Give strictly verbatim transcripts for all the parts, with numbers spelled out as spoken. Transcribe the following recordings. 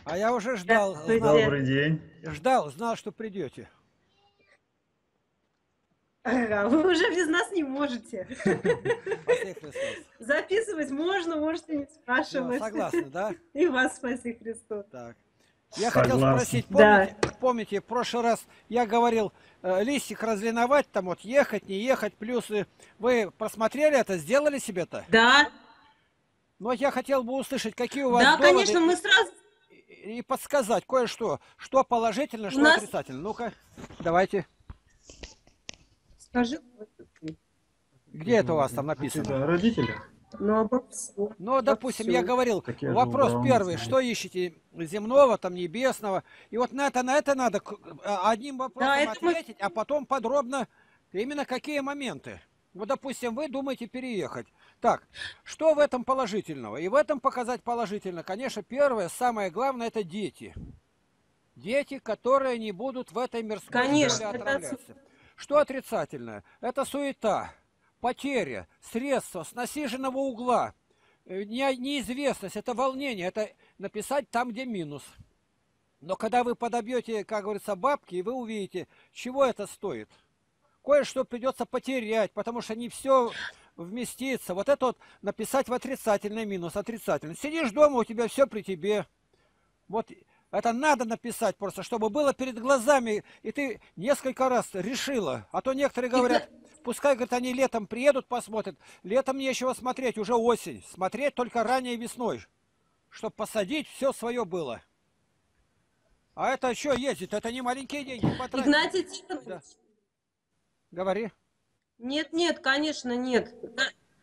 А я уже ждал, знал, Добрый день. ждал, знал, что придете. Ага, вы уже без нас не можете. Спаси Христос. Записывать можно, можете не Все, спрашивать. согласны, да? И вас спаси Христос. Так. Я хотел Согласен. спросить, Да. помните, помните, в прошлый раз я говорил, э, листик разлиновать, там вот ехать, не ехать, плюсы. Вы просмотрели это, сделали себе-то? Да, Но я хотел бы услышать, какие у вас да, доводы конечно, мы сразу... и, и подсказать кое-что, что положительно, У что нас- отрицательно. Ну-ка, давайте. Скажи, Где это у вас там написано? Это родители? ну обо всем. Ну, допустим, я говорил, Так я же вопрос убрал, первый, не знаю. что ищете земного, там, небесного, и вот на это, на это надо к- а, одним вопросом Да, это мы- ответить, а потом подробно именно какие моменты. Вот, допустим, вы думаете переехать. Так, что в этом положительного? И в этом показать положительно, конечно, первое, самое главное, это дети. Дети, которые не будут в этой мирской Конечно, школе это отравляться. Что отрицательное? Это суета, потеря, средства с насиженного угла, э, не- неизвестность, это волнение, это написать там, где минус. Но когда вы подобьете, как говорится, бабки, и вы увидите, чего это стоит. Кое-что придется потерять, потому что не все вместится. Вот это вот написать в отрицательный минус, отрицательный. Сидишь дома, у тебя все при тебе. Вот это надо написать просто, чтобы было перед глазами, и ты несколько раз решила. А то некоторые говорят, пускай, говорят, они летом приедут, посмотрят. Летом нечего смотреть, уже осень. Смотреть только ранней весной, чтобы посадить, все свое было. А это что ездит? Это не маленькие деньги потратить. Игнатий Тихонович. Да. Говори. Нет, нет, конечно, нет. Да.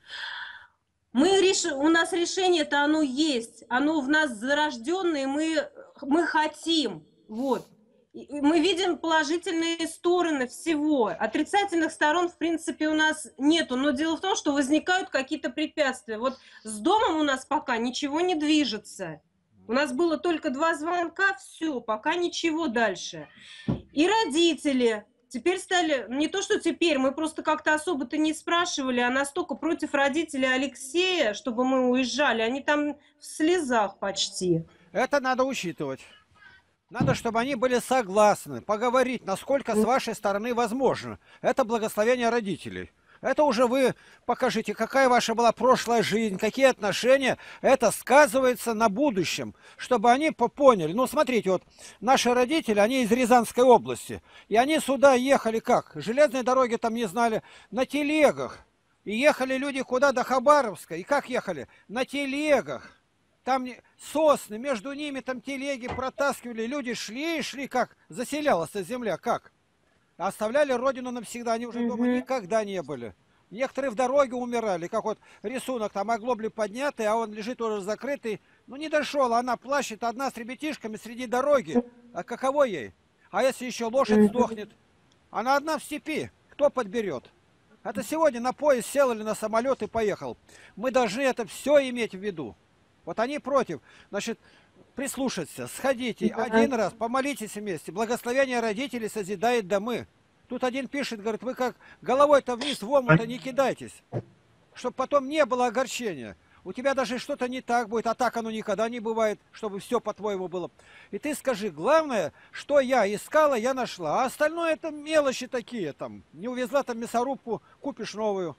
Мы реш... У нас решение-то оно есть, оно в нас зарожденное, мы, мы хотим, вот. И мы видим положительные стороны всего. Отрицательных сторон, в принципе, у нас нету. Но дело в том, что возникают какие-то препятствия. Вот с домом у нас пока ничего не движется. У нас было только два звонка, все, пока ничего дальше. И родители теперь стали, не то что теперь, мы просто как-то особо-то не спрашивали, а настолько против родителей Алексея, чтобы мы уезжали, они там в слезах почти. Это надо учитывать. Надо, чтобы они были согласны, поговорить, насколько с вашей стороны возможно. Это благословение родителей. Это уже вы покажите, какая ваша была прошлая жизнь, какие отношения. Это сказывается на будущем, чтобы они поняли. Ну, смотрите, вот наши родители, они из Рязанской области. И они сюда ехали как? Железные дороги там не знали. На телегах. И ехали люди куда? До Хабаровска. И как ехали? На телегах. Там сосны, между ними там телеги протаскивали. Люди шли и шли, как заселялась эта земля, как? Оставляли родину навсегда, они уже Мгм. дома никогда не были. Некоторые в дороге умирали, как вот рисунок, там оглобли поднятый, а он лежит уже закрытый. Ну не дошел, она плачет одна с ребятишками среди дороги. А каково ей? А если еще лошадь Мгм. сдохнет? Она одна в степи, кто подберет? Это сегодня на поезд сел или на самолет и поехал. Мы должны это все иметь в виду. Вот они против. Значит, прислушаться, сходите Да. один раз, помолитесь вместе. Благословение родителей созидает домы. Тут один пишет, говорит, вы как головой-то вниз в омут не кидайтесь, чтобы потом не было огорчения. У тебя даже что-то не так будет, а так оно никогда не бывает, чтобы все по-твоему было. И ты скажи, главное, что я искала, я нашла. А остальное это мелочи такие там. Не увезла там мясорубку, купишь новую.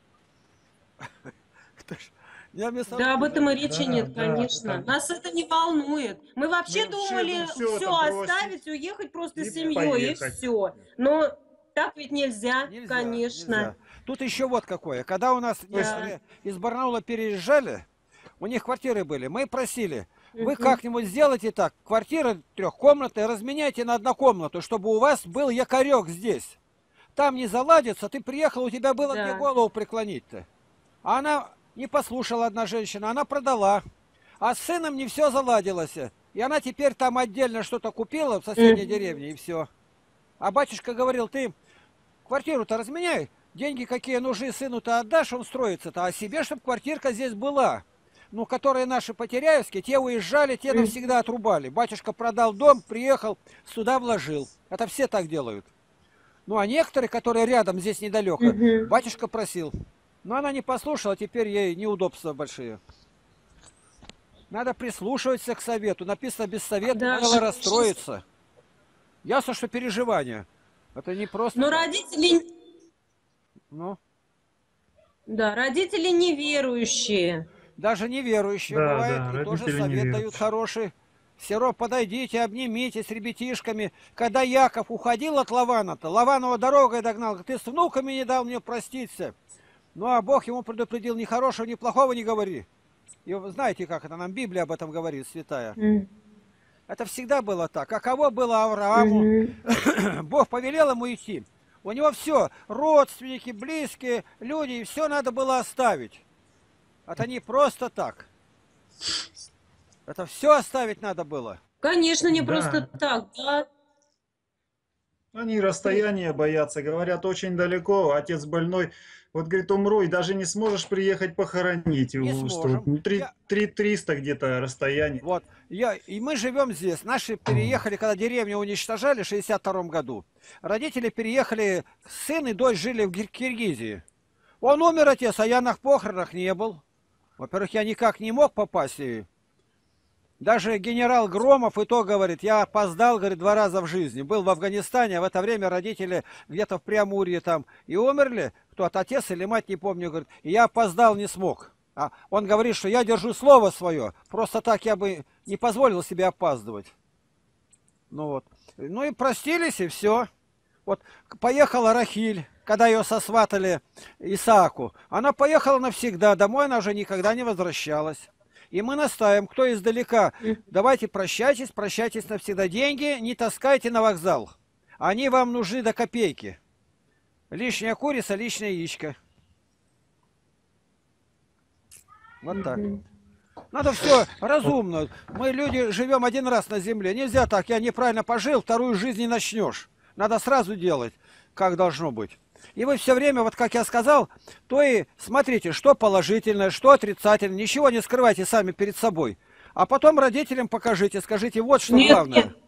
Кто ж- Я мясорубку Да, об этом и знаю. речи Да, нет, да, конечно. там- Нас это не волнует. Мы вообще Мы вообще, думали ну, всё все это бросить оставить, уехать просто и с семьей, и поехать. все. Но так ведь нельзя, Нельзя, конечно. нельзя. Тут еще вот какое. Когда у нас Да. некоторые из Барнаула переезжали, у них квартиры были, мы просили, вы Мгм. как-нибудь сделайте так, квартира трехкомнатная, разменяйте на однокомнату, чтобы у вас был якорек здесь. Там не заладится, ты приехал, у тебя было Да. где голову преклонить-то. А она не послушала, одна женщина, она продала. А с сыном не все заладилось. И она теперь там отдельно что-то купила в соседней Мгм. деревне, и все. А батюшка говорил, ты квартиру-то разменяй, деньги какие нужны сыну-то отдашь, он строится-то, а себе, чтобы квартирка здесь была. Ну, которые наши потеряевские, те уезжали, те навсегда отрубали. Батюшка продал дом, приехал, сюда вложил. Это все так делают. Ну, а некоторые, которые рядом, здесь недалеко, Мгм. батюшка просил. Но она не послушала, теперь ей неудобства большие. Надо прислушиваться к совету. Написано, без совета Да, мало же- расстроиться. Ясно, что переживания. Это не просто... Но так. родители, Ну, да, родители неверующие. даже неверующие Да, бывает, да, и тоже родители совет дают неверующие. хороший. Все равно подойдите, обнимитесь с ребятишками. Когда Яков уходил от Лавана-то, Лаванова дорогой догнал, говорит, ты с внуками не дал мне проститься. Ну, а Бог ему предупредил, ни хорошего, ни плохого не говори. И вы знаете, как это нам Библия об этом говорит, святая. М, Это всегда было так. А кого было Аврааму? мгм. Бог повелел ему идти. У него все, родственники, близкие, люди, и все надо было оставить. Это не просто так. Это все оставить надо было. Конечно, не Да. просто так, да. Они расстояния боятся, говорят, очень далеко, отец больной. Вот, говорит, умру, и даже не сможешь приехать похоронить. Не его, что сможем. вот три- Я- три триста где-то расстояние. Вот. Я, и мы живем здесь. Наши переехали, когда деревню уничтожали в шестьдесят втором году. Родители переехали, сын и дочь жили в Кир- Киргизии. Он умер, отец, а я на похоронах не был. Во-первых, я никак не мог попасть. И даже генерал Громов и то говорит, я опоздал, говорит, два раза в жизни. Был в Афганистане, а в это время родители где-то в Преамурье там и умерли. Кто от отец или мать, не помню, говорит, и я опоздал, не смог. А он говорит, что я держу слово свое, просто так я бы не позволил себе опаздывать. Ну вот. Ну и простились, и все. Вот поехала Рахиль, когда ее сосватали Исааку. Она поехала навсегда, домой она уже никогда не возвращалась. И мы настаиваем, кто издалека, давайте прощайтесь, прощайтесь навсегда. Деньги не таскайте на вокзал. Они вам нужны до копейки. Лишняя курица, лишняя яичко. Вот так. Надо все разумно. Мы люди живем один раз на земле. Нельзя так, я неправильно пожил, вторую жизнь не начнешь. Надо сразу делать, как должно быть. И вы все время, вот как я сказал, то и смотрите, что положительное, что отрицательное. Ничего не скрывайте сами перед собой. А потом родителям покажите, скажите, вот что Нет, главное. нет.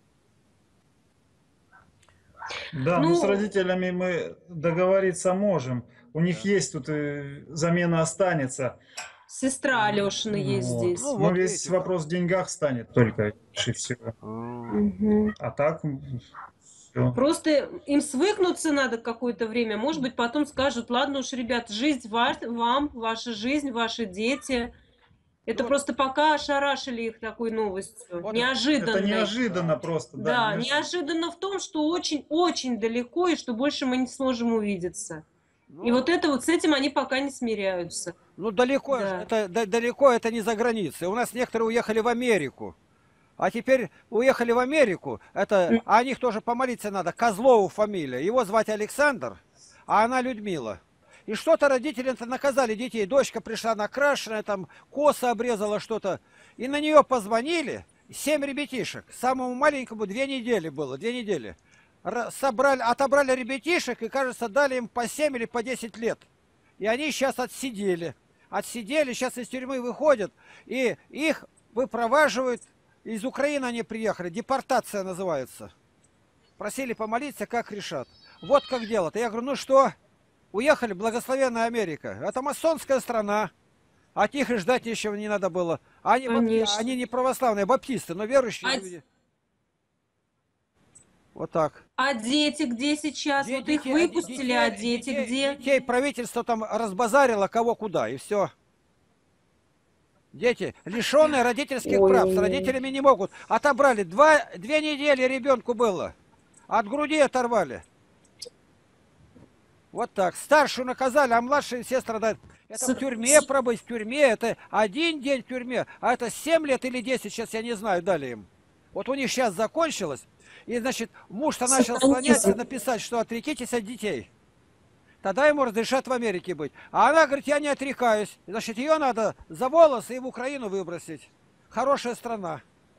Да, ну, Ну- с родителями мы договориться можем. У них есть тут э, замена останется. Сестра Алешина есть Вот. здесь. Ну, Но вот весь видите, вопрос в деньгах станет только, и всего. А, Мгм. А так, все. Просто им свыкнуться надо какое-то время. Может быть, потом скажут, ладно уж, ребят, жизнь ва- вам, ваша жизнь, ваши дети. Это Ну, просто пока ошарашили их такой новостью. Вот Неожиданной. Это неожиданно просто, да. Да, неожиданно. неожиданно в том, что очень-очень далеко, и что больше мы не сможем увидеться. ну, И вот это вот с этим они пока не смиряются. Ну, далеко, Да. это, да- далеко это не за границей. У нас некоторые уехали в Америку. А теперь уехали в Америку. Это, а о них тоже помолиться надо. Козлову фамилия. Его звать Александр, а она Людмила. И что-то родители-то наказали детей. Дочка пришла накрашенная, там косы обрезала что-то. И на нее позвонили. Семь ребятишек. Самому маленькому две недели было. Две недели. Ра- Собрали, отобрали ребятишек и, кажется, дали им по семь или по десять лет. И они сейчас отсидели. Отсидели, сейчас из тюрьмы выходят. И их выпроваживают. Из Украины они приехали. Депортация называется. Просили помолиться, как решат. Вот как дело-то. Я говорю, ну что? Уехали, благословенная Америка. Это масонская страна. От них и ждать ничего не надо было. Они, бап- Конечно. они не православные, баптисты, но верующие А- люди. Вот так. А дети где сейчас? Де- Вот их детей- выпустили, детей- а дети детей- где? Детей правительство там разбазарило, кого куда, и все. Дети, лишенные родительских Ой. прав, с родителями не могут. Отобрали. Два, две недели ребенку было. От груди оторвали. Вот так. Старшую наказали, а младшие все страдают. Это С- в тюрьме пробыть, в тюрьме. Это один день в тюрьме. А это семь лет или десять, сейчас я не знаю, дали им. Вот у них сейчас закончилось. И, значит, муж-то начал Сатанизм. склоняться, написать, что отрекитесь от детей. Тогда ему разрешат в Америке быть. А она говорит, я не отрекаюсь. Значит, ее надо за волосы и в Украину выбросить. Хорошая страна.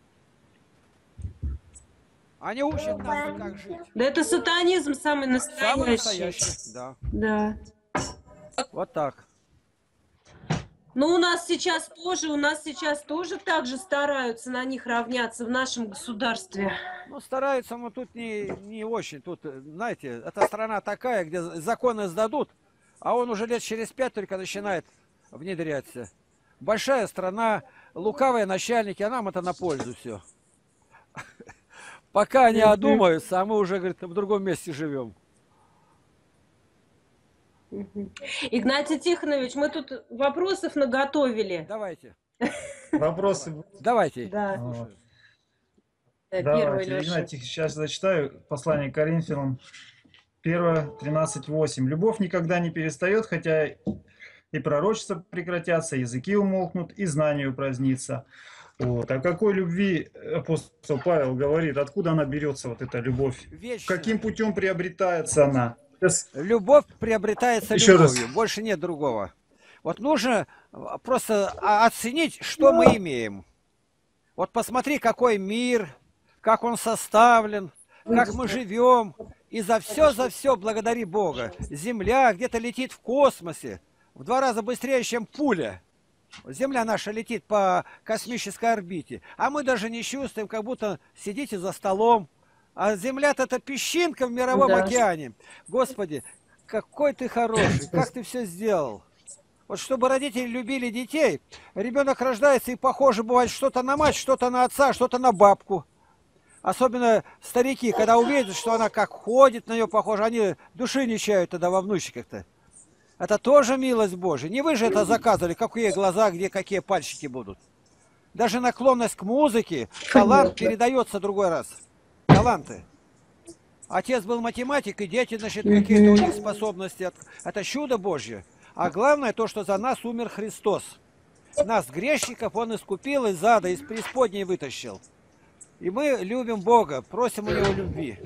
Они учат нас, как жить. Да это сатанизм самый Самый настоящий. настоящий. Да. Да. Вот так. Но у нас сейчас тоже, у нас сейчас тоже так же стараются на них равняться в нашем государстве. Ну, стараются, но тут не, не очень. Тут, знаете, эта страна такая, где законы сдадут, а он уже лет через пять только начинает внедряться. Большая страна, лукавые начальники, а нам это на пользу все. Пока они Мгм. одумаются, а мы уже, говорит, в другом месте живем. Мгм. Игнатий Тихонович, мы тут вопросов наготовили. Давайте, Вопросы будут? давайте. Да, А, да, первый, Давайте, Леша. Игнатий, сейчас зачитаю послание к Коринфянам, первое, тринадцать восемь. «Любовь никогда не перестает, хотя и пророчества прекратятся, языки умолкнут, и знание упразднится». Вот. О какой любви апостол Павел говорит? Откуда она берется, вот эта любовь? Вечная. Каким путем приобретается она? Сейчас Любовь приобретается еще раз. любовью, больше нет другого. Вот нужно а, просто а, оценить, что мы имеем. Вот посмотри, какой мир, как он составлен, как мы живем. И за все, за все благодари Бога. Земля где-то летит в космосе в два раза быстрее, чем пуля. Земля наша летит по космической орбите. А мы даже не чувствуем, как будто сидите за столом. А Земля-то это песчинка в мировом Да. океане. Господи, какой ты хороший, как ты все сделал. Вот чтобы родители любили детей, ребенок рождается и похоже бывает что-то на мать, что-то на отца, что-то на бабку. Особенно старики, когда увидят, что она как ходит на нее похожа, они души не чают тогда во внучиках-то. Это тоже милость Божия. Не вы же это заказывали, какие глаза, где какие пальчики будут. Даже наклонность к музыке, талант передается другой раз. Таланты. Отец был математик, и дети, значит, какие-то у них способности. Это чудо Божье. А главное то, что за нас умер Христос. Нас, грешников, Он искупил из ада, из преисподней вытащил. И мы любим Бога, просим у Него любви.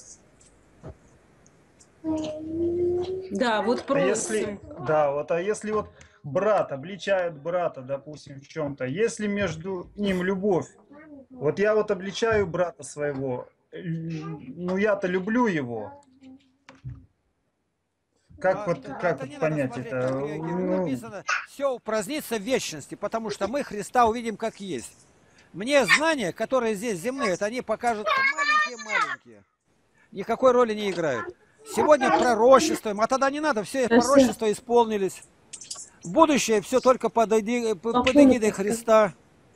Да, вот А просим. если, да, вот, а если вот брат обличает брата, допустим, в чем-то, если между ним любовь, вот я вот обличаю брата своего, ну я-то люблю его. Как А, вот, это- как это не вот надо понять смотреть, это? как реагирует. Ну, Написано, все упразднится в вечности, потому что мы Христа увидим как есть. Мне знания, которые здесь земные, это они покажутся маленькие-маленькие. Никакой роли не играют. Сегодня пророчествуем, а тогда не надо, все пророчества исполнились. Будущее все только под, эди- под эгидой Христа.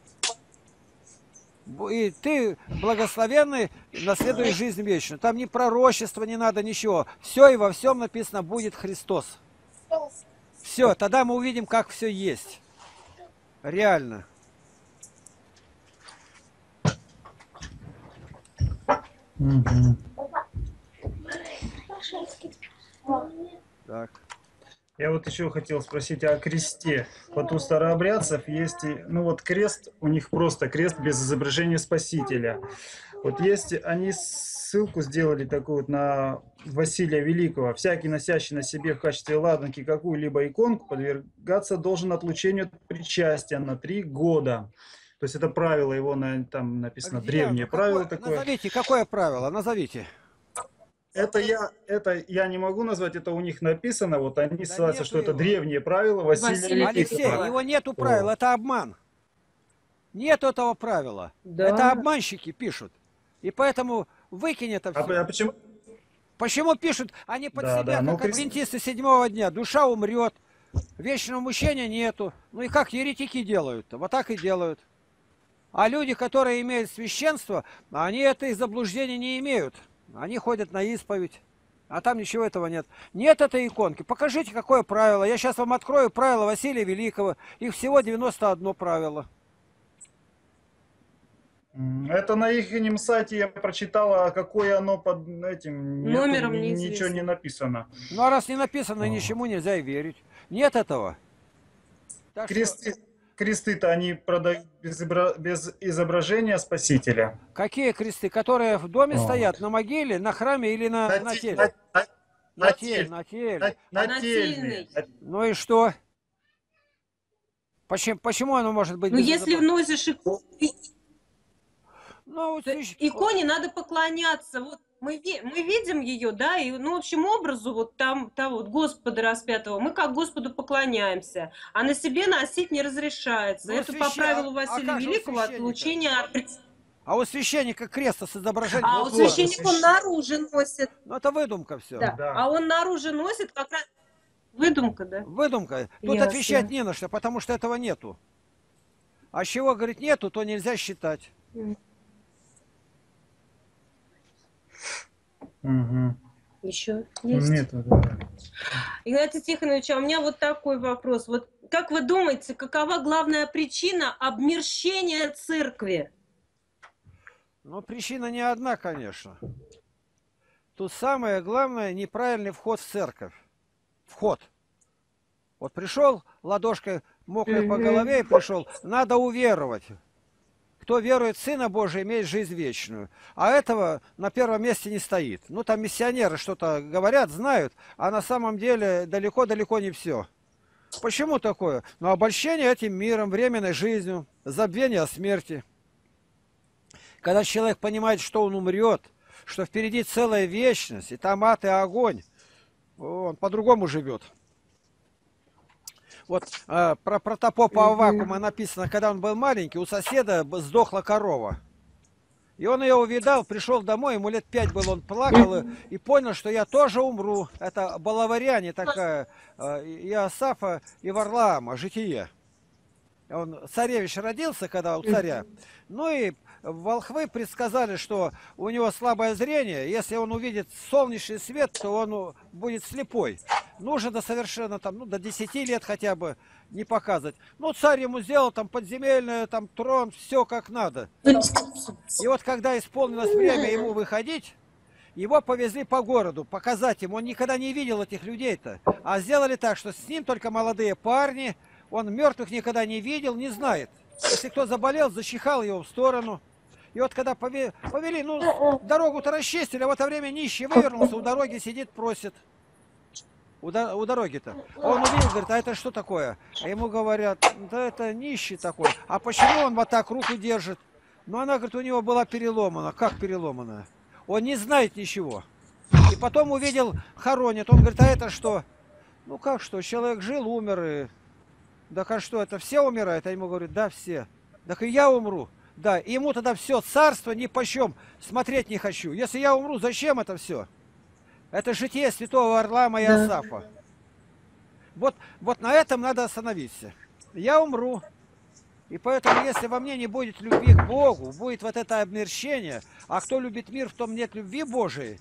И ты благословенный, наследуешь жизнь вечную. Там ни пророчества не надо, ничего. Все и во всем написано будет Христос. Все, тогда мы увидим, как все есть. Реально. мгм. Так. Я вот еще хотел спросить о кресте. Вот у старообрядцев есть, и- ну вот крест, у них просто крест без изображения Спасителя. Вот есть, они ссылку сделали такую вот на Василия Великого. Всякий, носящий на себе в качестве ладанки какую-либо иконку, подвергаться должен отлучению от причастия на три года. То есть это правило его, на, там написано, А где древнее оно? правило Какое? такое. Назовите, какое правило? Назовите. Это я, это я не могу назвать, это у них написано, вот они Да ссылаются, нету что это его. древнее правило Василия Василия Алексей, Великого. его нету правил, О. это обман. Нет этого правила. Да. Это обманщики пишут. И поэтому выкинь это А, все. а почему? Почему пишут? Они под Да, себя, да, ну, как крес- адвентисты седьмого дня. Душа умрет, вечного мучения нету. Ну и как еретики делают-то? Вот так и делают. А люди, которые имеют священство, они этой заблуждения не имеют. Они ходят на исповедь. А там ничего этого нет. Нет этой иконки. Покажите, какое правило. Я сейчас вам открою правила Василия Великого. Их всего девяносто одно правило. М, Это на их сайте я прочитала, какое оно под этим. Нету, Номером ни- неизвестно. ничего не написано. Ну а раз не написано, Ага. ничему нельзя и верить. Нет этого. Так что Кресты, кресты-то они продают без, изобра- без изображения Спасителя. какие кресты? Которые в доме Вот. стоят? На могиле, на храме или на, на те- теле? на- на- На на теле, теле. на теле. на- Нательный. нательные. На- Ну и что? Почему, почему оно может быть Ну, без если изобра- вносишь икону, Ну, вот свящ- иконе надо поклоняться. Вот мы, ви- мы видим ее, да, и, ну, в общем, образу вот там того вот Господа распятого, мы как Господу поклоняемся, а на себе носить не разрешается. Ну, Это по священ- правилу а Василия как же у Великого священника? отлучение от... пред- А у священника креста с изображением. А Вот, у вот, священника священ- он наружу носит. Ну, это выдумка все. Да. Да. А он наружу носит как раз... Выдумка, да? Выдумка. Тут Ясно. отвечать не на что, потому что этого нету. А чего, говорит, нету, то нельзя считать. Угу. Еще есть? Нет, да. Игнатий Тихонович, а у меня вот такой вопрос. Вот как вы думаете, какова главная причина обмерщения церкви? Но причина не одна, конечно. Тут самое главное неправильный вход в церковь. Вход. Вот пришел, ладошкой мокрой по голове и пришел, надо уверовать. Кто верует в Сына Божия, имеет жизнь вечную. А этого на первом месте не стоит. Ну, там миссионеры что-то говорят, знают, а на самом деле далеко-далеко не все. Почему такое? Ну, обольщение этим миром, временной жизнью, забвение о смерти. Когда человек понимает, что он умрет, что впереди целая вечность, и там ад и огонь, он по-другому живет. Вот э, про протопопа Аввакума написано, когда он был маленький, у соседа сдохла корова. И он ее увидал, пришел домой, ему лет пять было, он плакал и, и понял, что я тоже умру. Это балаваряне такая, э, Иосафа и Варлаама, житие. Он, царевич родился, когда у царя. Ну и волхвы предсказали, что у него слабое зрение. Если он увидит солнечный свет, то он будет слепой. Нужно до совершенно там, ну, до десяти лет хотя бы не показывать. Ну, царь ему сделал там подземельное, там трон, все как надо. И вот когда исполнилось время ему выходить, его повезли по городу, показать ему. Он никогда не видел этих людей-то. А сделали так, что с ним только молодые парни. Он мертвых никогда не видел, не знает. Если кто заболел, зачихал его в сторону. И вот когда повели, повели ну, дорогу-то расчистили, а в это время нищий вывернулся, у дороги сидит, просит. У, до, у дороги-то. Он увидел, говорит, а это что такое? А ему говорят, да это нищий такой. А почему он вот так руку держит? Ну, она, говорит, у него была переломана. Как переломанная? Он не знает ничего. И потом увидел, хоронят. Он говорит, а это что? Ну, как что? Человек жил, умер и... Да а что, это все умирают? А ему говорят, да, все. Так и я умру. Да, и ему тогда все, царство ни почем, смотреть не хочу. Если я умру, зачем это все? Это житие святого Варлаама и Иосафа. Вот, вот на этом надо остановиться. Я умру. И поэтому, если во мне не будет любви к Богу, будет вот это обмерщение, а кто любит мир, в том нет любви Божией.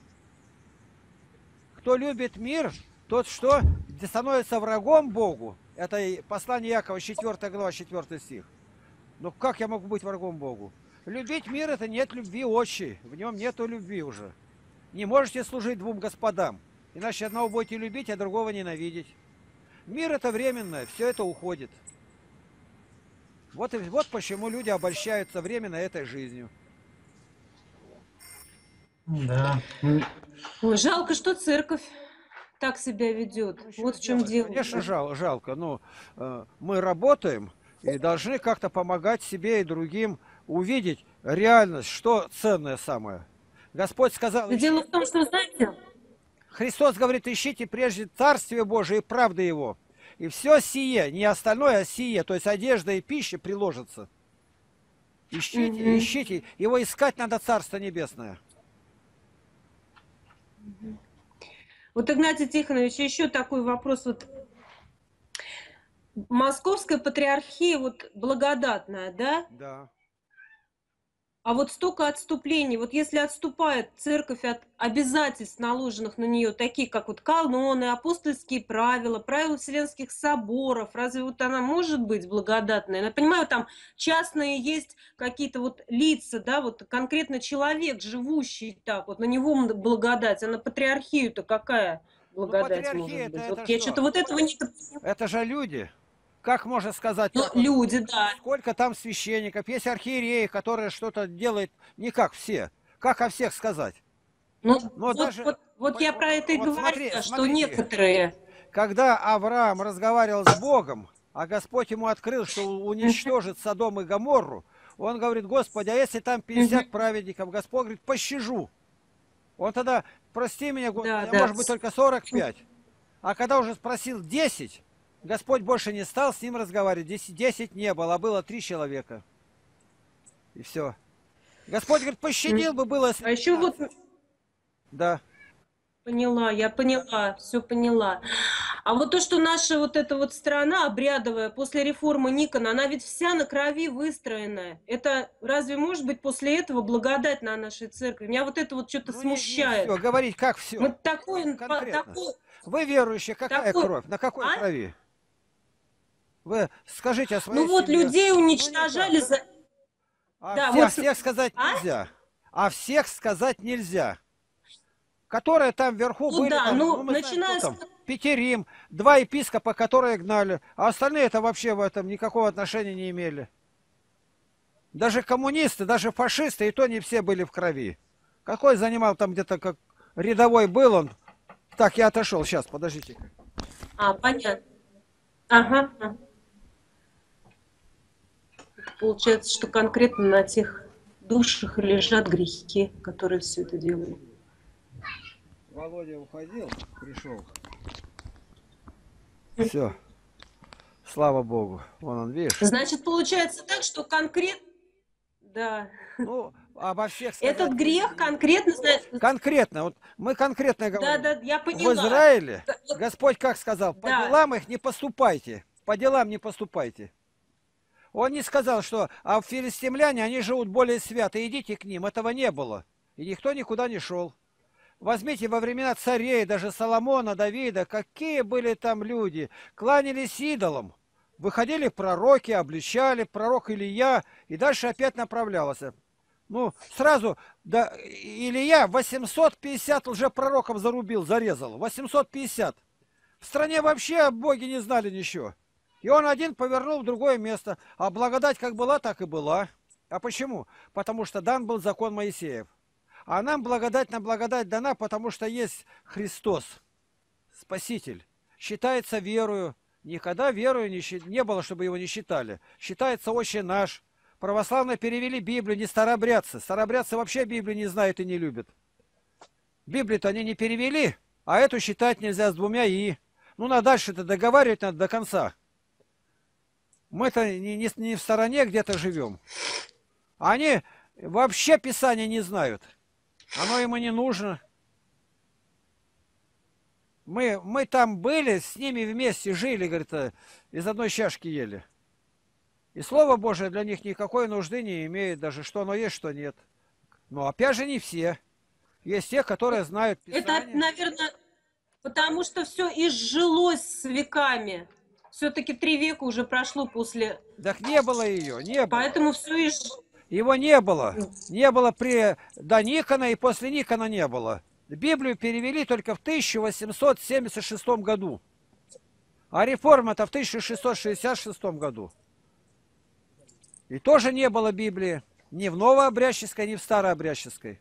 Кто любит мир, тот что? Становится врагом Богу. Это послание Якова, четвёртая глава, четвёртый стих. Ну как я могу быть врагом Богу? Любить мир — это нет любви отчей. В нем нету любви уже. Не можете служить двум господам. Иначе одного будете любить, а другого ненавидеть. Мир — это временное, все это уходит. Вот, и, вот почему люди обольщаются временно этой жизнью. Да. Ой, жалко, что церковь так себя ведет. Ну, вот в чем дело. Конечно, жал, жалко, но э, мы работаем и должны как-то помогать себе и другим увидеть реальность, что ценное самое. Господь сказал... Но дело в том, что, знаете... Христос говорит, ищите прежде Царствие Божие и правды Его. И все сие, не остальное, а сие, то есть одежда и пища приложится. Ищите, mm-hmm. ищите. Его искать надо Царство Небесное. Mm-hmm. Вот, Игнатий Тихонович, еще такой вопрос. Вот Московская патриархия вот благодатная, да? Да. А вот столько отступлений. Вот если отступает церковь от обязательств, наложенных на нее, такие как вот каноны, апостольские правила, правила Вселенских соборов, разве вот она может быть благодатной? Я понимаю, там частные есть какие-то вот лица, да, вот конкретно человек, живущий так, вот на него благодать, а на патриархию-то какая благодать ну, может быть? Это, вот это я что? что-то вот этого не... Это же люди. Как можно сказать? Ну, как люди, вот, да. Сколько там священников, есть архиереи, которые что-то делают не как все. Как о всех сказать? Ну, Но вот, даже, вот, вот я про это и вот говорю, смотри, что смотрите, некоторые... Когда Авраам разговаривал с Богом, а Господь ему открыл, что уничтожит Содом и Гоморру, он говорит, Господи, а если там пятьдесят праведников? Господь говорит, пощажу. Он тогда, прости меня, Господи, Да, а да. может быть только сорок пять. А когда уже спросил десять, Господь больше не стал с ним разговаривать. десять, десять не было, а было три человека. И все. Господь говорит, пощадил бы было... А еще вот... Да. Поняла, я поняла, все поняла. А вот то, что наша вот эта вот страна обрядовая после реформы Никона, она ведь вся на крови выстроенная. Это разве может быть после этого благодать на нашей церкви? Меня вот это вот что-то Ну не, не смущает. все, говорить как все. Вот такой, по- Конкретно. такой, Вы верующие, какая такой, кровь? На какой а? крови? Вы скажите о своей Ну вот семье. людей Ну уничтожали никак. за... А Да, все, вот, всех сказать а? нельзя. А всех сказать нельзя. Которые там вверху Ну были, да, там, ну ну мы знаем, начиная кто с... там. Петерим, два епископа, которые гнали. А остальные это вообще в этом никакого отношения не имели. Даже коммунисты, даже фашисты, и то не все были в крови. Какой занимал там где-то, как рядовой был он. Так, я отошел, сейчас, подождите. А, понятно. Ага. ага. Получается, что конкретно на тех душах лежат грехи, которые все это делают. Володя уходил, пришел. Все. Слава Богу. Вон он, видишь. Значит, получается так, что конкретно... Да. Ну, обо всех сказать Этот грех нельзя. конкретно... зна- Конкретно, вот мы конкретно Да, говорим. да, я В поняла. Израиле Да, вот- Господь как сказал, по Да. делам их не поступайте. По делам не поступайте. Он не сказал, что а филистимляне, они живут более свято, идите к ним. Этого не было. И никто никуда не шел. Возьмите во времена царей, даже Соломона, Давида, какие были там люди. Кланялись идолам. Выходили пророки, обличали, пророк Илия, и дальше опять направлялся. Ну, сразу, да, Илия восемьсот пятьдесят лжепророков зарубил, зарезал. восемьсот пятьдесят. В стране вообще о Боге не знали ничего. И он один повернул в другое место. А благодать как была, так и была. А почему? Потому что дан был закон Моисеев. А нам благодать на благодать дана, потому что есть Христос, Спаситель. Считается верою. Никогда верою не, щи- не было, чтобы его не считали. Считается Отче наш. Православные перевели Библию, не старообрядцы. Старообрядцы вообще Библию не знают и не любят. Библию-то они не перевели, а эту считать нельзя с двумя «и». Ну, на дальше-то договаривать надо до конца. Мы-то не, не, не в стороне где-то живем. Они вообще Писания не знают. Оно им и не нужно. Мы, мы там были, с ними вместе жили, говорит, э, из одной чашки ели. И Слово Божие для них никакой нужды не имеет, даже что оно есть, что нет. Но опять же не все. Есть те, которые знают Это, Писание. наверное, потому что все изжилось с веками. Все-таки три века уже прошло после... Так не было ее, не было. Поэтому все изж... Его не было. Не было при до Никона и после Никона не было. Библию перевели только в тысяча восемьсот семьдесят шестом году. А реформа-то в тысяча шестьсот шестьдесят шестом году. И тоже не было Библии. Ни в новообрядческой, ни в старообрядческой.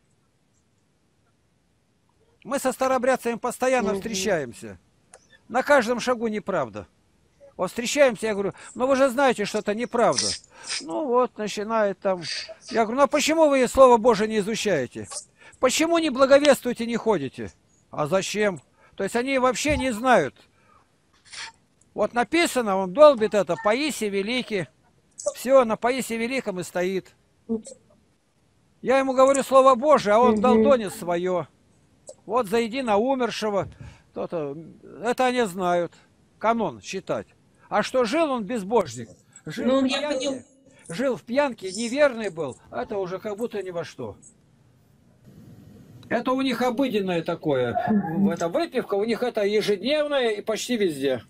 Мы со старообрядцами постоянно Мгм. встречаемся. На каждом шагу неправда. Вот встречаемся, я говорю, ну вы же знаете, что это неправда. Ну вот, начинает там. Я говорю, ну а почему вы Слово Божие не изучаете? Почему не благовествуете, не ходите? А зачем? То есть они вообще не знают. Вот написано, он долбит это, Паисий Великий. Все, на Паисии Великом и стоит. Я ему говорю Слово Божие, а он Мгм. долдонит свое. Вот зайди на умершего. То-то. Это они знают. Канон считать. А что жил он безбожник? Жил, Ну, в я пьянке, понял. жил в пьянке, неверный был. Это уже как будто ни во что. Это у них обыденное такое. Это выпивка, у них это ежедневное и почти везде.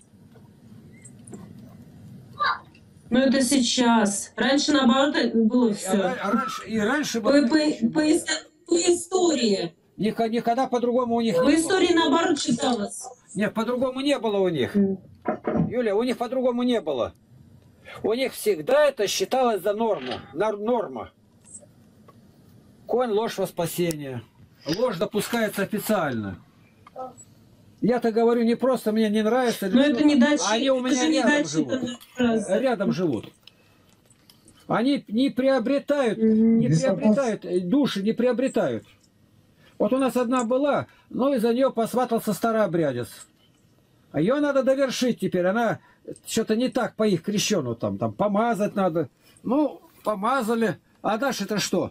Ну, это сейчас. Раньше, наоборот, было А все. ра- а раньше, и раньше По, было- по, по ис- по истории. Никогда, никогда по-другому у них По не было. истории, наоборот, читалось. Нет, по-другому не было у них. Юля, у них по-другому не было. У них всегда это считалось за норму. нар- Норма. Конь, ложь во спасение. Ложь допускается официально. Я-то говорю не просто, мне не нравится. Но это не дочи- Они у это меня же не рядом дочитанная живут. фраза. Рядом живут. Они не приобретают, Мгм. не приобретают, э, души не приобретают. Вот у нас одна была, но из-за нее посватался старообрядец. А ее надо довершить теперь. Она что-то не так по их крещену там, там помазать надо. Ну, помазали. А дальше-то что?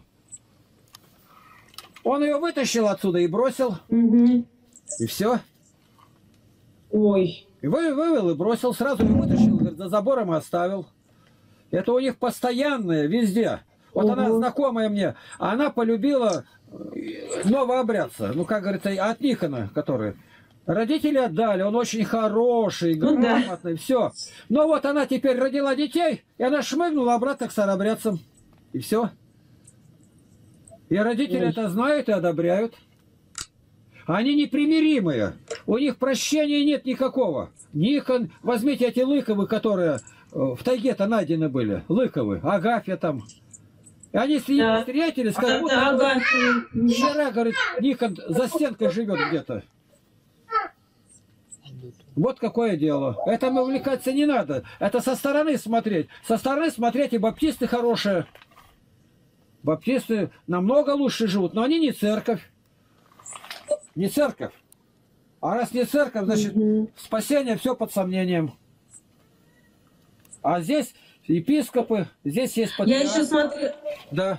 Он ее вытащил отсюда и бросил. Мгм. И все. Ой. И вы, вывел и бросил, сразу не вытащил, говорит, за забором и оставил. Это у них постоянное везде. Вот Ого. она знакомая мне, она полюбила новообрядца, ну, как говорится, от Никона, который. Родители отдали, он очень хороший, Ну да. грамотный, все. Но вот она теперь родила детей, и она шмыгнула обратно к старообрядцам. И все. И родители Ой. это знают и одобряют. Они непримиримые. У них прощения нет никакого. Никон, возьмите эти Лыковы, которые в тайге-то найдены были. Лыковы, Агафья там. И они с ним Да. встретились, как будто Да, ага. вчера, говорит, Никон за стенкой живет где-то. Вот какое дело. Это увлекаться не надо. Это со стороны смотреть. Со стороны смотреть и баптисты хорошие. Баптисты намного лучше живут, но они не церковь. Не церковь. А раз не церковь, значит, Мгм. спасение все под сомнением. А здесь епископы, здесь есть Я патриарх. еще смотрю, Да.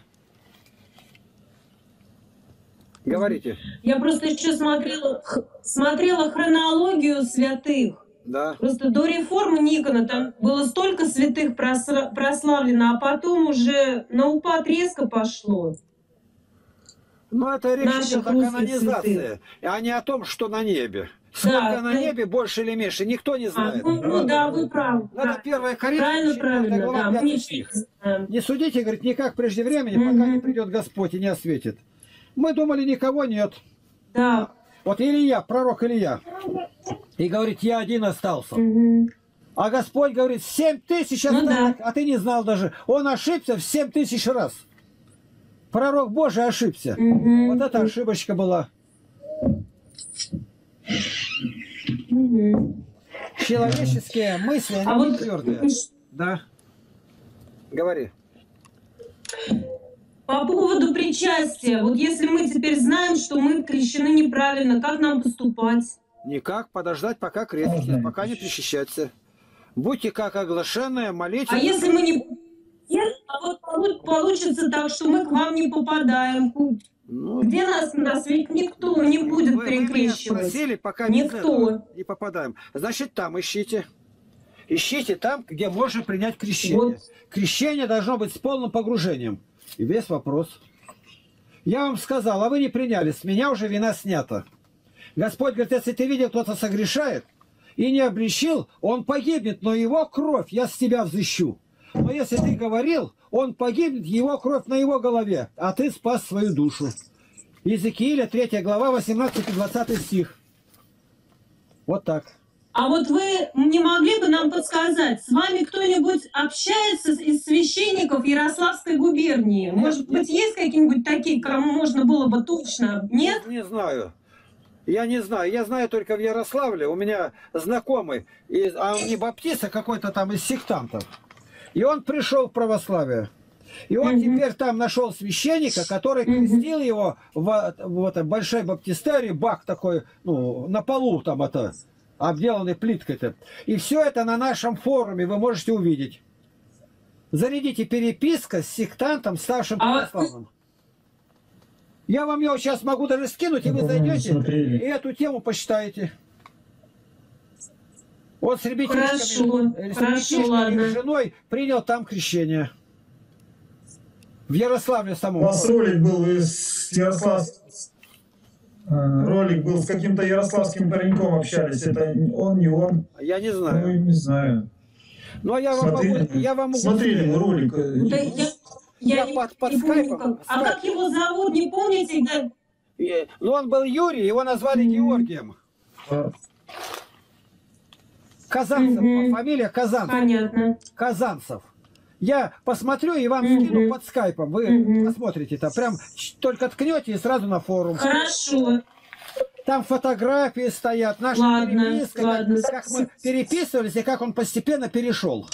Говорите. я просто еще смотрела, х- смотрела хронологию святых. Да. Просто до реформы Никона там было столько святых просра- прославлено, а потом уже на упад резко пошло. Ну, это речь Наших идет о русских канонизации, святых. а не о том, что на небе. Сколько Да, на да. небе, больше или меньше, никто не А, знает. ну, ну да, вы правы. Надо Да. первая Коринфянам, Правильно, четвёртая правильно, глава, да. Мы пятый ничего стих. не знаем. Не судите, говорит, никак прежде времени, пока не Мгм. придет Господь и не осветит. Мы думали, никого нет. Да. Вот Илья, пророк Илья, и говорит, я один остался. Мгм. А Господь говорит, семь тысяч Ну осталось, да. а ты не знал даже. Он ошибся в семь тысяч раз. Пророк Божий ошибся. Мгм. Вот эта ошибочка была. Мгм. Человеческие мысли, они А не вот твердые. Да. Говори. по поводу причастия, вот если мы теперь знаем, что мы крещены неправильно, как нам поступать? Никак, подождать, пока креститесь, пока не причащаться. Будьте как оглашенные, молитесь. А если мы не... Нет, а вот полу- получится так, что мы к вам не попадаем. Ну, Где нас, нас ведь никто не будет вы, вы меня перекрещивать. спросили, пока без Никто. этого не попадаем. Значит, там ищите. Ищите там, где можно принять крещение. Вот. Крещение должно быть с полным погружением. И весь вопрос. Я вам сказал, а вы не приняли, с меня уже вина снята. Господь говорит, если ты видел, кто-то согрешает и не обличил, он погибнет, но его кровь я с тебя взыщу. Но если ты говорил, он погибнет, его кровь на его голове, а ты спас свою душу. Иезекииля, третья глава, восемнадцатый-двадцатый стих. Вот так. А вот вы не могли бы нам подсказать, с вами кто-нибудь общается из священников Ярославской губернии? Может быть, есть какие-нибудь такие, кому можно было бы точно? Нет? Не знаю. Я не знаю. Я знаю только в Ярославле. У меня знакомый, из, а он не баптист, а какой-то там из сектантов. И он пришел в православие. И он Мгм. теперь там нашел священника, который Мгм. крестил его в, в этой большой баптистерии, бак такой, ну, на полу там это, обделанный плиткой-то. И все это на нашем форуме вы можете увидеть. Зарядите переписка с сектантом, ставшим А- православным. Я вам его сейчас могу даже скинуть, и вы По-моему, зайдете смотрели. и эту тему посчитаете. Вот с Хорошо, ребятишками, э, с хорошо, ребятишками ладно. и женой принял там крещение. В Ярославле У самом. вас ролик был из Ярослав... э, Ролик был с каким-то ярославским пареньком общались. Это он, не он? Я не Ну, знаю. не знаю. Но я вам Смотрели, могу... Я вам могу... смотрели мы ролик. э, Да я, Я я не- под- под не помню, скайпом, как. А скайп. как его зовут, не помните? Да? И- Ну, он был Юрий, его назвали Георгием. э, Казанцев, Мгм. фамилия Казанцев. Понятно. Казанцев. Я посмотрю и вам Мгм. скину под скайпом. Вы Мгм. посмотрите там. Прям ч- только ткнете и сразу на форум. Хорошо. Там фотографии стоят, наша Ладно, переписка, как- ладно. как мы переписывались и как он постепенно перешел.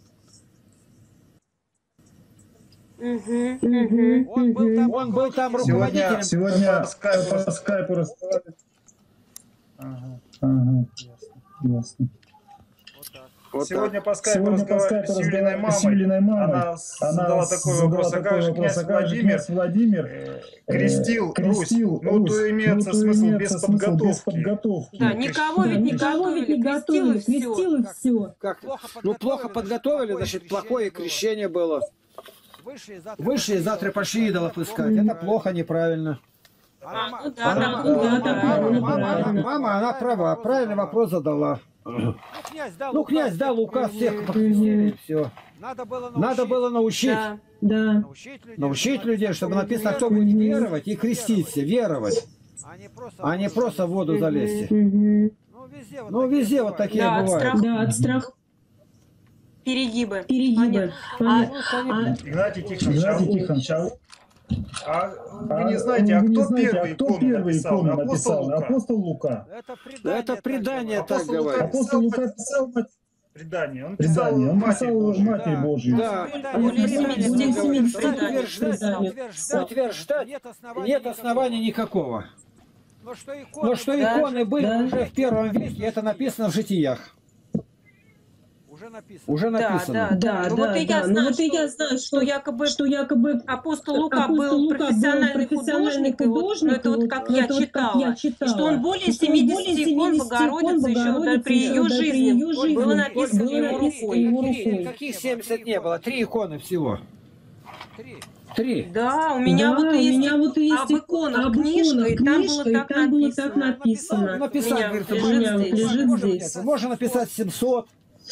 Мгм, мгм, Он был мгм. там, он был там Сегодня, руководителем. сегодня по скайпу, по скайпу разговаривали. Ага, ага, ясно, ясно. Вот так. Вот Сегодня так. по скайпу Сегодня по разговаривали скайпу с Юлиной разговаривали с мамой. Юлиной мамой. Она Она задала такой задала вопрос, а такой как же вопрос, князь а как же Владимир князь Владимир э, э, крестил Русь? крестил Ну, Русь? то имеется Ну, то смысл без имеется смысл без подготовки. подготовки. Да, никого Да, ведь не никого готовили, ведь не крестил и готовили, все. крестил и все. Как? Плохо Ну, плохо подготовили, значит, плохое крещение было. Высшие завтра, Высшие завтра пошли идолов искать. Это плохо, неправильно. А, ну да, Она- так было да, правильно. мама, мама, мама, она права, правильный вопрос задала. Ну, князь дал, Ну, князь дал указ, всех покрестили, и все. Надо было научить, Надо было научить, Да. Да. научить людей, научить людей, чтобы написано, кто веровать, будет веровать и креститься, веровать, а не просто, а не просто в воду залезть. Мгм. Ну, везде вот Ну, такие везде вот бывают. такие Да, от бывают. страха. Да, от страха. Перегибы. Перегибы. Понятно. А, Игнатий Тихонович, а, Игнатий Тихонович, а а вы а не знаете, а вы не кто знаете, первый а кто икону первый написал? икону Апостол написал? Лука. Апостол Лука. Это предание, Это так предание говорит. так Апостол Лука говорит. Апостол Лука писал предание. Он писал предание. Он Матери писал Божией. Матери Да. Божией. Да, Предание, Более предание, семидесяти так говорит. преданий. Утверждать, Преданий. утверждать, утверждать нет оснований, нет оснований никакого. Но что иконы, Но что Да. иконы были Да. уже в первом веке, это написано в житиях. уже написано. Уже Да, написано. да, Да, да. Ну да, вот и да. я Ну знаю, вот и я что, знаю, что якобы что якобы апостол Лука апостол был Лука был профессиональный профессиональный художник, и вот, ну, художник, это вот и как вот я это вот как читала, я и читала. что он более И что он семидесяти икон семидесяти Богородицы еще да, Богородицы при ее еще, да, при жизни ее жизни было написано было его написано рукой. его Какие, рукой. каких семьдесят не было? Три иконы всего. Три. Три. Да, у меня Да, вот у есть, меня вот есть об иконах об книжка, и там книжка, было и так там было так написано. написано. Написать, У меня говорит, лежит у меня вот здесь. лежит можно, здесь. можно написать семьсот.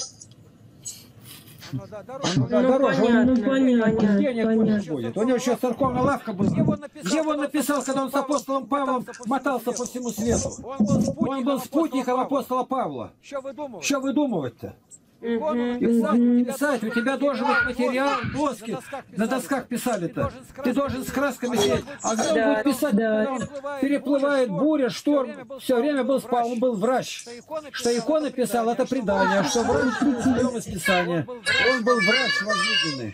Оно, да, Ну, дороже. да, Ну, дороже. понятно, Ну, понятно, понятно. Денег понятно. больше будет. У него еще церковная лавка была. Где он написал, Где он написал, когда он с апостолом Павлом мотался по всему свету? Он был спутником, Он был спутником апостола апостола Павла. Что вы думаете? Что выдумывать-то? Икону Мгм. написать, у тебя Писать, у тебя должен быть материал, доски. На досках писали-то. Ты должен с красками сидеть. А где он Да. будет писать, Да. когда он переплывает буря, шторм? Все время был спал, он был врач. Что иконы писал, это предание. Что врач царем из Писания. Он был врач возлюбленный.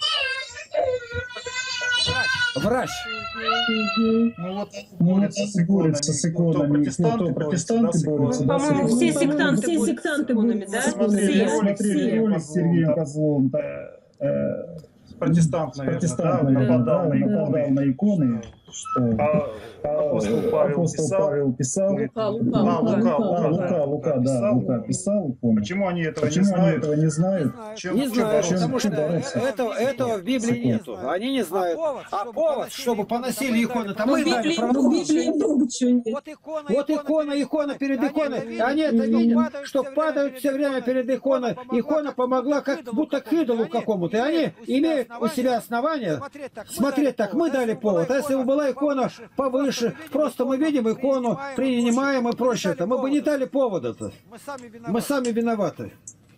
Врач. Мгм. Ну вот Ну, борются с борются с иконами. иконами. То протестанты, То протестанты борются, да, с По-моему, иконами. все сектанты Все борются с сектанты иконами, борются да? с иконами. Смотрели Я Все. ролик с смотрели Сергеем ролик с Сергеем Козловым, Козловым. да, э, Протестант, наверное, Протестант, да, наверное, нападал да, на нападал иконы. на иконы, что А апостол Павел апостол писал. Павел писал. Лука, А, Лука, Лука, А, Лука, Лука, Лука, да, писал. Лука писал иконы. Почему они этого Почему не они знают? этого не знают? Чем, Не чем знаю, бороться? потому что Чем бороться? это, этого в Библии нету. Они не знают. А повод, чтобы поносили иконы, там мы в дали Библии право. много В Библии много чего нет. Вот икона, Вот икона, икона перед иконой. И они это Мгм. видят, что падают все время перед иконой. Икона помогла как будто к идолу какому-то. И они имеют у себя основания смотреть так. Мы дали повод. А если бы была икона повыше, просто мы видим икону, принимаем и прочее, то мы бы не дали повода-то. Мы сами виноваты. Мы сами виноваты.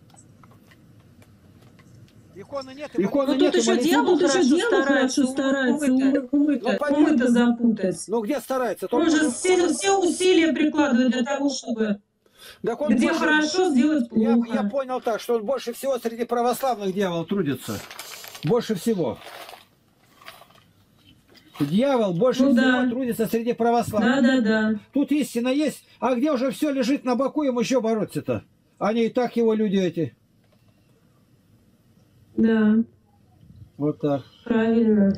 Иконы нет. Иконы Ну нет, тут еще молитвы. дьявол Тут еще хорошо дьявол старается, хорошо старается умы-то- умы-то умы-то запутать. Ну где старается? Он Только- же все, все усилия прикладывает для того, чтобы Так он где больше- хорошо сделать Я, плохо. я понял так, что он больше всего среди православных дьявол трудится. Больше всего. Дьявол больше Ну всего да. трудится среди православных. Да, да, да. Тут истина есть, а где уже все лежит на боку, им еще бороться-то? Они и так его люди эти. Да, Вот так. правильно.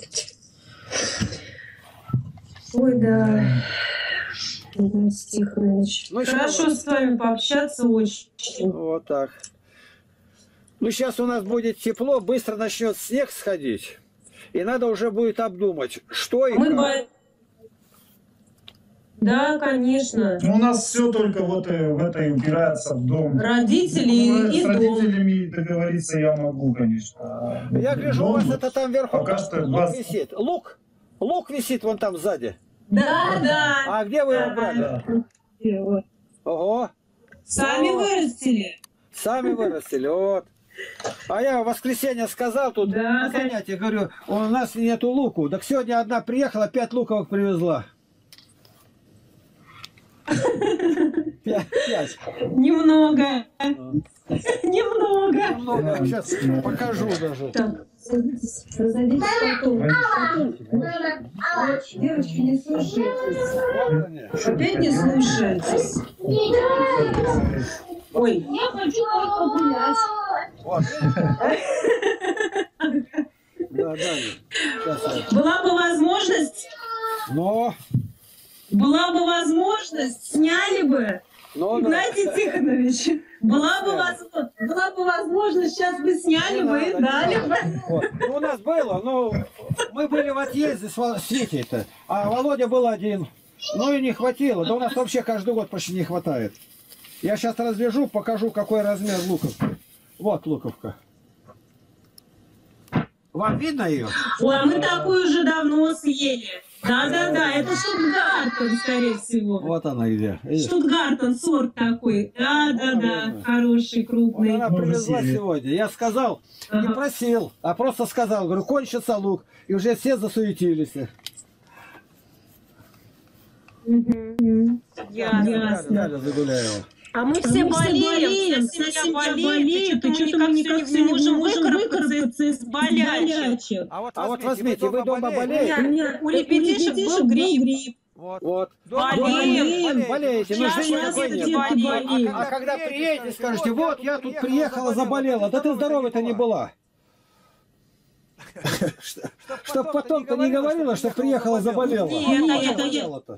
Ой, да. Игнатий Тихонович. Ну, еще Хорошо раз. с вами пообщаться очень. Вот так. Ну, сейчас у нас будет тепло, быстро начнет снег сходить. И надо уже будет обдумать, что и Мы как. бо- Да, конечно. Ну, у нас все только вот э, в этой упирается в дом. Родители Ну, и с дом. родителями договориться я могу, конечно. а Я гляжу, у дом вас вот это там вверху пока что лук вас- висит. Лук? Лук висит вон там сзади. Да, да. А где вы его брали? Да. Ого, Сами вырастили. сами вырастили, вот. А я в воскресенье сказал тут Да, на занятии, говорю, у нас нету луку. Так сегодня одна приехала, пять луковок привезла. Пять, пять. Немного. Немного. Много. Сейчас покажу даже. Так, садитесь, разойдитесь потом. Девочки, не слушайтесь. Вот они. Опять не слушаетесь. Ой. Я хочу погулять. Вот. Да, да. Сейчас я- Была бы возможность, Но, была бы возможность, сняли бы. но, да. Игнатий Тихонович, была бы, Сняли. возможность, была бы возможность, сейчас бы сняли Не бы и надо, дали не бы. надо. Вот. Ну, у нас было, но мы были в отъезде с Вол- с Витей-то, а Володя был один. Ну и не хватило. Да у нас вообще каждый год почти не хватает. Я сейчас развяжу, покажу, какой размер луковки. Вот луковка. Вам видно ее? Ой, а мы такую уже давно съели. Да-да-да, это Штутгартен, скорее всего. Вот она где. Видишь? Штутгартен, сорт такой. Да-да-да, Наверное. хороший, Вот крупный. она Может, привезла съели. сегодня. Я сказал, не Ага. просил, а просто сказал. Говорю, кончится лук. И уже все засуетились. Мгм. Ясно. Галя Загуляева. А мы А все мы все болеем, болеем, вся вся семья семья болеет, болеет, и и что-то мы никак все не можем выкарабкаться из болячек. болячек. А вот А вот возьмите, возьмите, вы дома У болеете? меня у ребятишек был грипп. Вот. Вот. Дома Болеем, болеете, ну, нужды Сейчас никакой детки нет. болеют. А когда приедете, скажете, вот я тут приехала, заболела. Да ты здоровой-то не была. Чтоб потом-то не говорила, что приехала, заболела. Нет, а А я- что болела-то?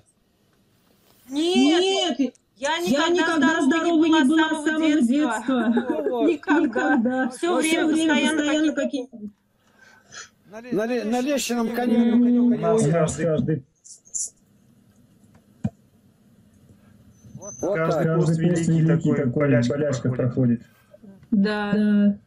Нет, Нет, я я никогда здоровой не была с самого детства. Ну вот. Никогда. Все Ну, время всё время постоянно какие-то... На, ле- на лещином коне. У нас каждый, каждый, Вот каждый так. пост великий такой болячка проходит. Да. да.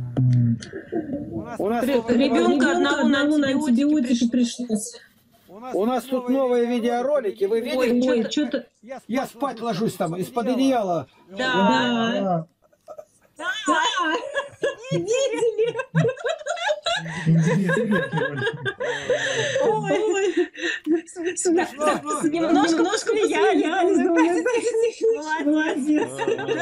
У нас, Ребенка Ребенка одного одного на на антибиотики пришлось. у нас тут новые видеоролики, вы Ой, видели? ой, что-то... Я спать ложусь там, из-под одеяла. Да. Да. Видели? Ой, ой. Немножко посмеялись. Молодец.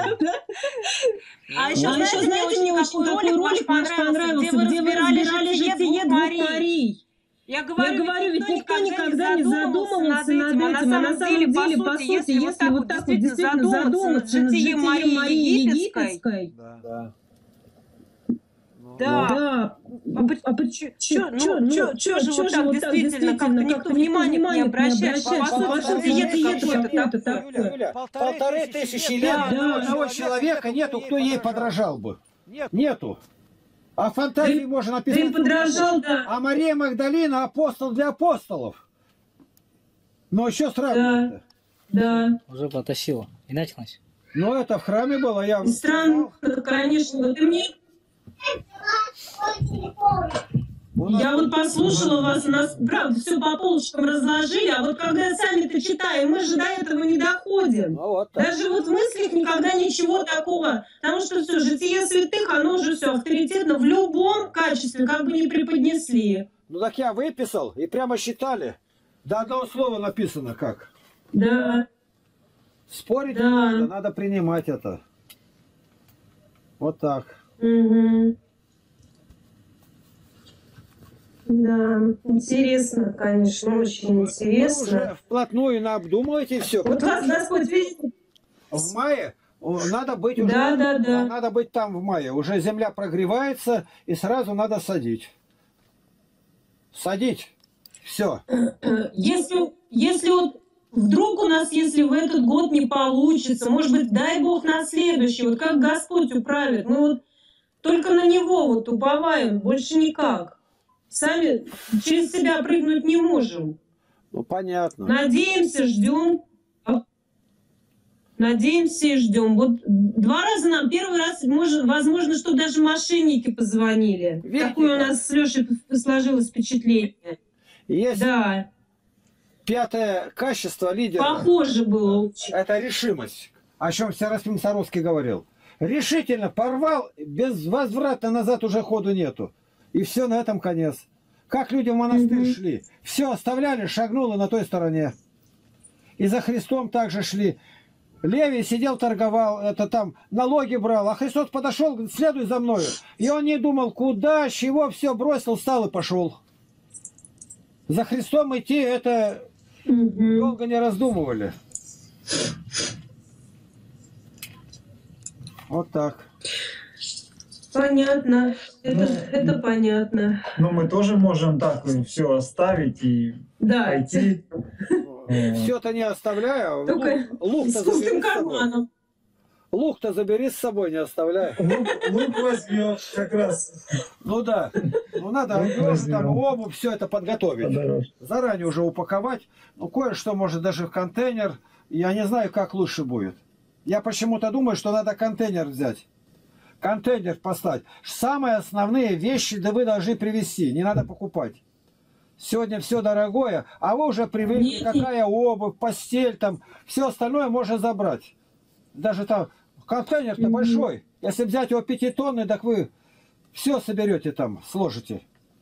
А еще, А еще, знаете, мне очень такой ролик ваш понравился, где вы разбирали житие двух Марий. Я Я говорю, ведь никто никогда не задумывался над этим, а на самом деле, по сути, если вот так вот действительно задуматься над житием Марии Египетской, Да. Да. да, А по- а чё- чё, чё- ну, чё- чё же вот так действительно, как-то никто внимания не обращает, по по сути, сути, это это какое-то какое-то такое. Юля, полторы тысячи лет да, ни да, одного человека нету, кто ей подражал бы. Нету. А фантазии можно Да написать. им подражал, да. А Мария Магдалина апостол для апостолов. Но еще сравнивать. Да. Уже потащила. И началось. Но это в храме было. Я... И странно, конечно. Вот и мне, У нас- я вот послушала вас, нас, правда, все по полочкам разложили, а вот когда сами-то читаем, мы же до этого не доходим. Ну, вот так. Даже вот в мыслях никогда ничего такого. Потому что все, житие святых, оно уже все авторитетно в любом качестве, как бы ни преподнесли. Ну так я выписал и прямо считали. До одного слова написано как. Да. Спорить Да. не надо, надо принимать это. Вот так. Угу. Да, интересно, конечно, очень Вы интересно. уже вплотную обдумываете все. Вот вас Господь видит. В мае о, надо быть уже, Да, да, да. надо быть там в мае. Уже земля прогревается и сразу надо садить. Садить. Все. Если, если вот вдруг у нас, если в этот год не получится, может быть, дай Бог на следующий, вот как Господь управит, мы вот только на Него вот уповаем, больше никак. Сами через себя прыгнуть не можем. Ну понятно. Надеемся, ждем. Надеемся и ждем. Вот два раза нам, первый раз, может, возможно, что даже мошенники позвонили. Видите, Такое у как? нас с Лешей сложилось впечатление. Есть Да, пятое качество лидера. похоже было очень. Это решимость. О чем Серафим Саровский говорил. Решительно порвал, без возврата назад уже ходу нету. И все, на этом конец. Как люди в монастырь Мгм. шли. Все оставляли, шагнуло на той стороне. И за Христом также шли. Левий сидел, торговал, это там, налоги брал. А Христос подошел, говорит, следуй за мною. И он не думал, куда, чего, все бросил, встал и пошел. За Христом идти, это Мгм. долго не раздумывали. Вот так. Понятно. Это, это понятно. Но мы тоже можем так все оставить и Да. пойти. Все-то не оставляю. Только Лук-то с забери пустым с собой. карманом. Лук-то забери с собой, не оставляй. Лук, лук возьмешь как раз. Ну да. Ну надо Лук одежду, там, возьмем. обувь, все это подготовить. Подороже. Заранее уже упаковать. Ну, кое-что может даже в контейнер. Я не знаю, как лучше будет. Я почему-то думаю, что надо контейнер взять. Контейнер поставить. Самые основные вещи, да вы должны привезти. Не надо покупать. Сегодня все дорогое, а вы уже привыкли, Нет. какая обувь, постель, там, все остальное можно забрать. Даже там контейнер-то Мгм. большой. Если взять его пятитонный, так вы все соберете там, сложите.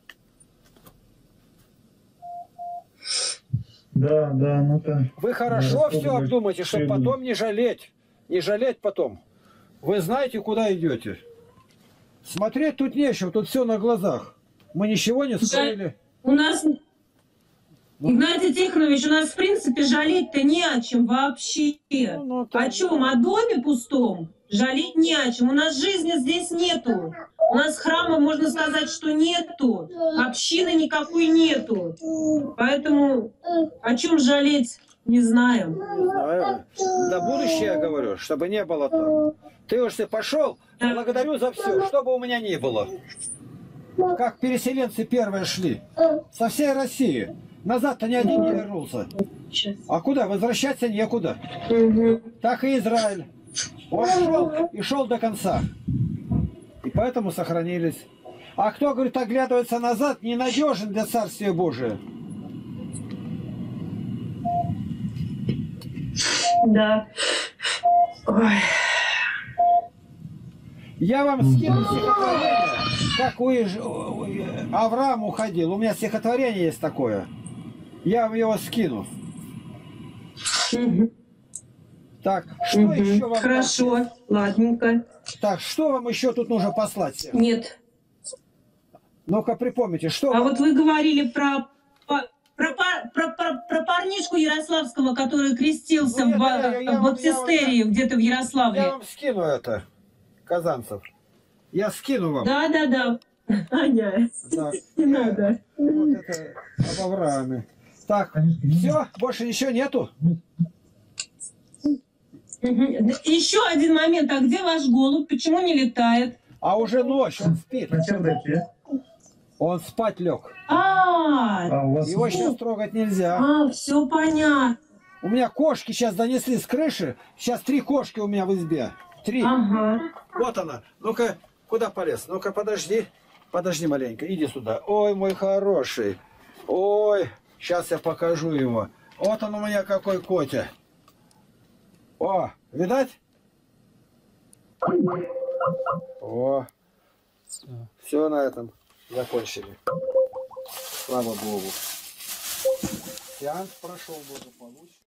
Да, да, ну-ка. Вы хорошо Да, все чтобы обдумайте, чтобы шире. потом не жалеть. Не жалеть потом. Вы знаете, куда идете. Смотреть тут нечего, тут все на глазах. Мы ничего не скрыли. У нас, Игнатий Тихонович, у нас в принципе жалеть-то не о чем вообще. Ну, ну, там- О чем? О доме пустом? Жалеть не о чем. У нас жизни здесь нету. У нас храма, можно сказать, что нету. Общины никакой нету. Поэтому о чем жалеть, не знаю. Не знаю. На будущее я говорю, чтобы не было так. Ты уж ты пошел, Да. благодарю за все, что бы у меня ни было. Как переселенцы первые шли. Со всей России. Назад-то ни один не вернулся. А куда? Возвращаться некуда. Так и Израиль. Он шел и шел до конца. И поэтому сохранились. А кто, говорит, оглядывается назад, ненадежен для Царствия Божия. Да. Ой. Я вам скину стихотворение, как у Авраам уходил. У меня стихотворение есть такое. Я вам его скину. Мгм. Так, что Мгм. еще вам? Хорошо, ладненько. Так, что вам еще тут нужно послать всем? Нет. Ну-ка припомните, что А вам- вот вы говорили про, про, про, про, про- про парнишку Ярославского, который крестился Ну, в, это я- я в вам- баптистерии где-то в Ярославле. Я вам скину это, Казанцев. Я скину вам. Да, да, да. Аня, Так, не надо. вот это об Аврааме. Так, все, больше ничего нету? Мгм. Да, еще один момент. А где ваш голубь? Почему не летает? А уже ночь, он спит. На чердаке. Он спать лег. А, А у вас Его сейчас трогать нельзя. а, все понятно. У меня кошки сейчас донесли с крыши. Сейчас три кошки у меня в избе. Три. Ага. Вот она. Ну-ка, куда полез? Ну-ка, подожди. Подожди маленько, иди сюда. Ой, мой хороший. Ой, сейчас я покажу его. Вот он у меня какой котя. О, видать? О, все на этом закончили. Слава Богу. Сеанс прошел благополучно.